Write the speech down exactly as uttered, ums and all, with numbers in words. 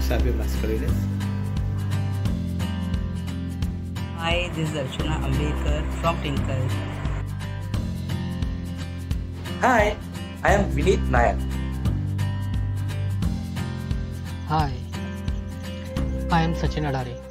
Musafi Mascarenes. Hi, this is Archana Ambekar from Tinkle. Hi, I am Vineet Nayak. Hi, I am Sachin Adare.